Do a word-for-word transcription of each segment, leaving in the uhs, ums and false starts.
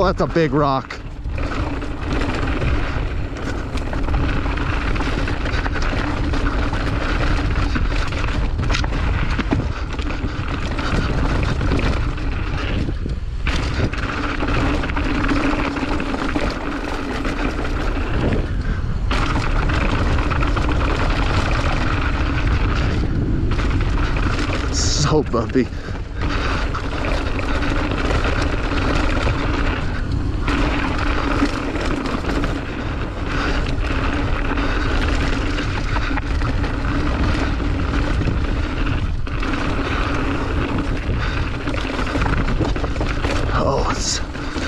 Well, that's a big rock. So bumpy. Oh, it's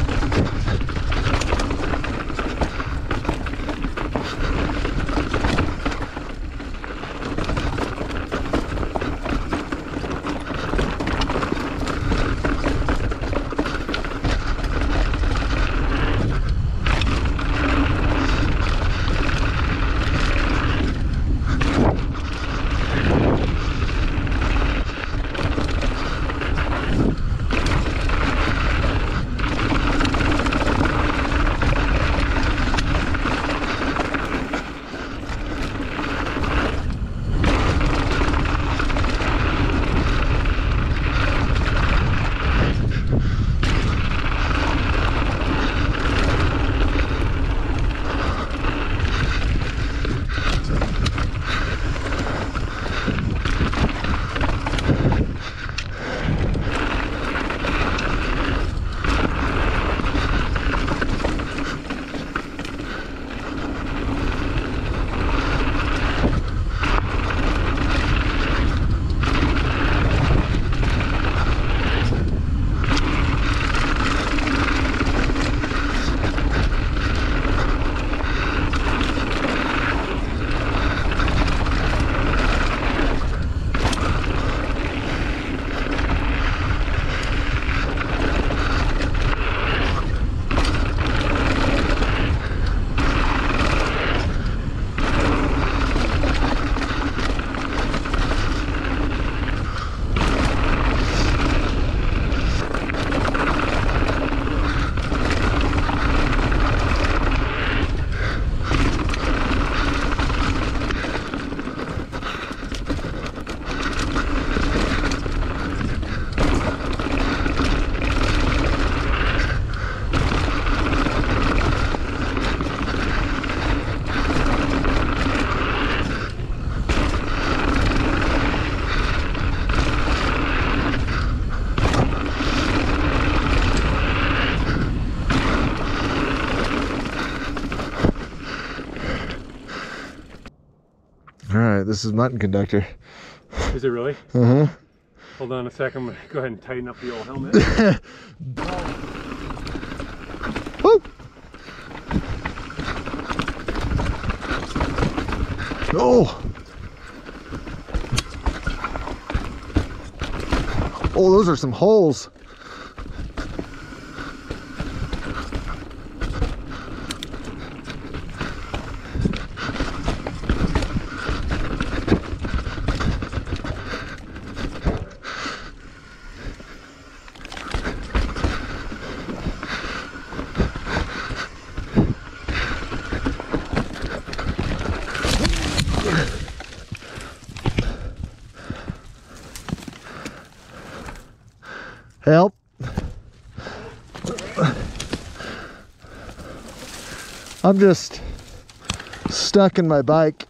all right. This is Mutton Conductor. Is it really? Uh-huh. Hold on a second. I'm gonna go ahead and tighten up the old helmet. Woo! Oh! Oh, those are some holes. Help. I'm just stuck in my bike.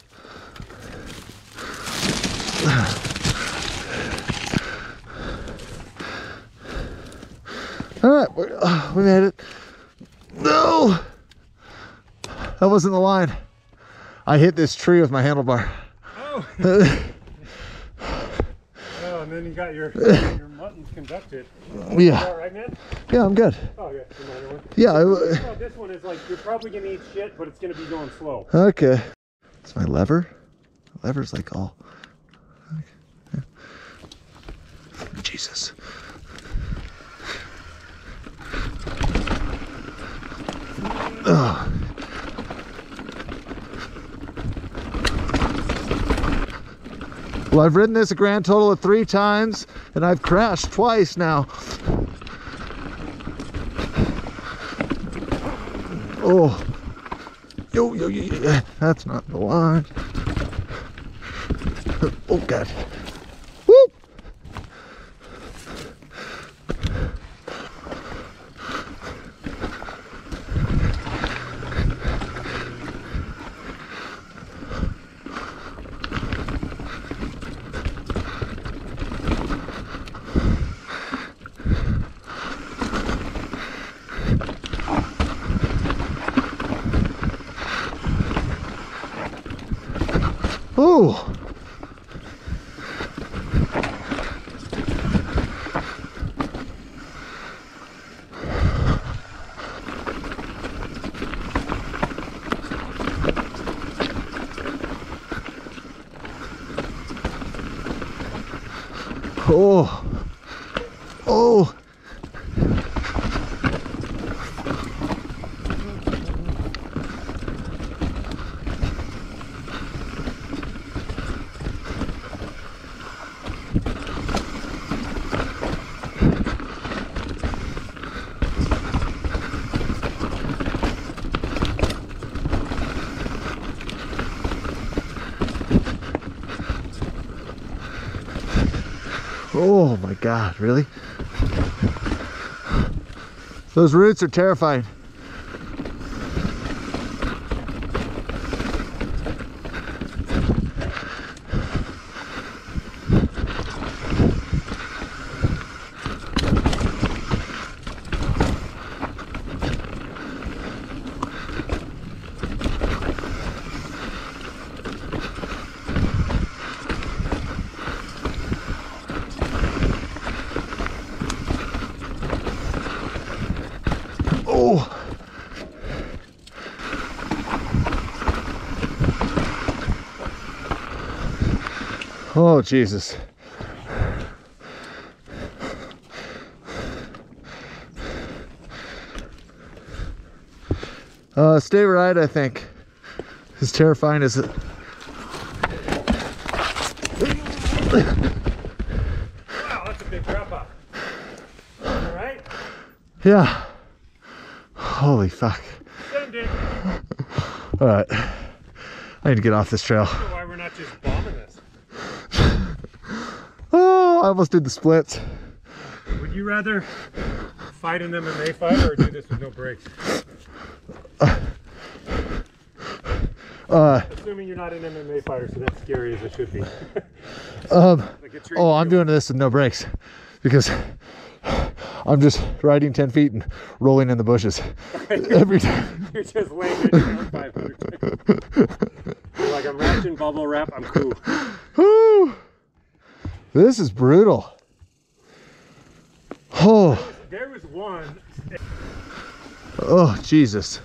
All right, we, uh, we made it. No, that wasn't the line. I hit this tree with my handlebar. Oh. Oh, and then you got your your Mutton Conductor. Yeah. You all right, man? Yeah, I'm good. Oh yeah, another one. Yeah. I, Oh, this one is like you're probably gonna eat shit, but it's gonna be going slow. Okay. It's my lever. The lever's like all. Okay. Jesus. Ugh. Well, I've ridden this a grand total of three times, and I've crashed twice now. Oh. Yo, yo, yo, yo. That's not the line. Oh, God. Whoop. Oh. Oh. Oh. Oh my God, really? Those roots are terrifying. Oh. Oh, Jesus. Uh, stay right, I think. As terrifying as it. Wow, that's a big drop off. All right? Yeah. Holy fuck. Send it. All right. I need to get off this trail. I don't know why we're not just bombing this. Oh, I almost did the splits. Would you rather fight an M M A fight or do this with no brakes? Uh, Assuming you're not an M M A fighter, so that's scary as it should be. um, Like a tree oh, I'm field. doing this with no brakes because I'm just riding ten feet and rolling in the bushes every time. You're just laying there doing five hundred times. You're like, I'm wrapped in bubble wrap, I'm cool. Whew. This is brutal. Oh, There was one. oh, Jesus.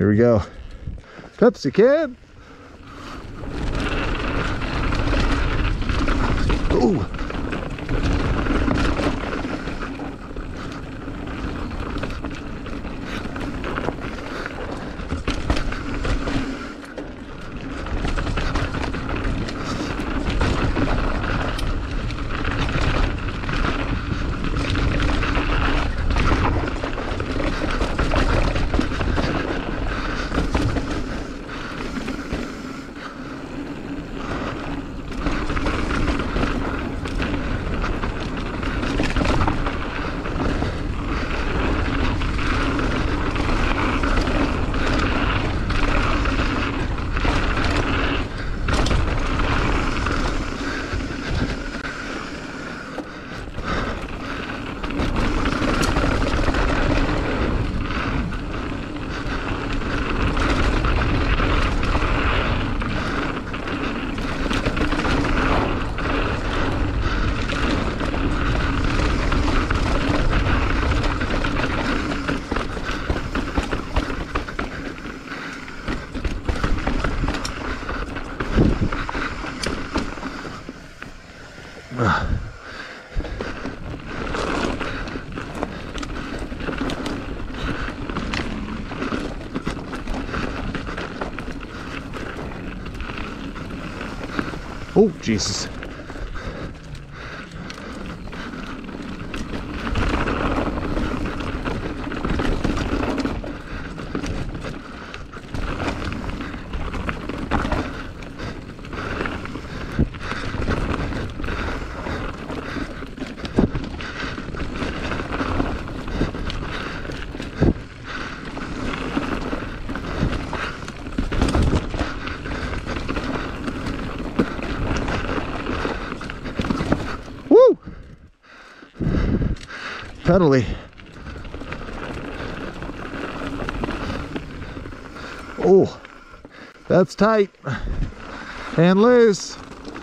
Here we go. Pepsi Can. Ooh. Oh, Jesus. Pedally. Oh, that's tight and loose.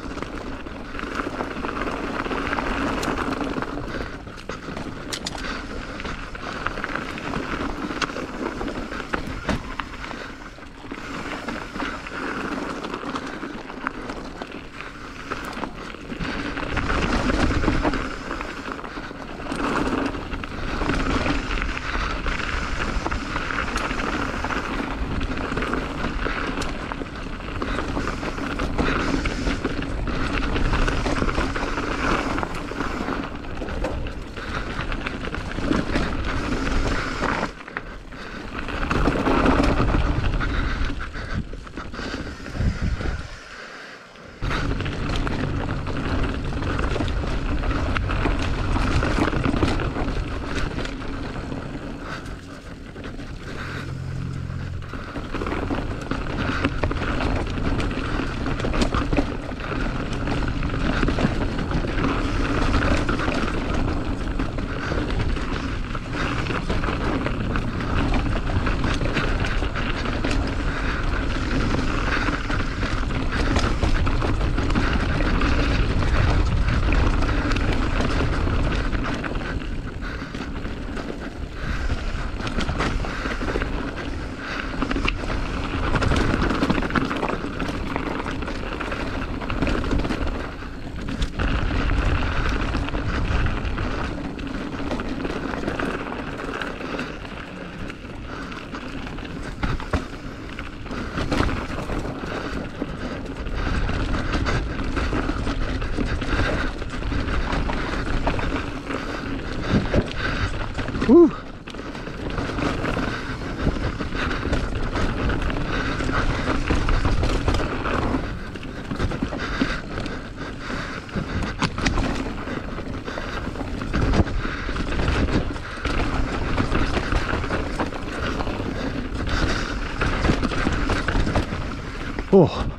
Whew. Oh.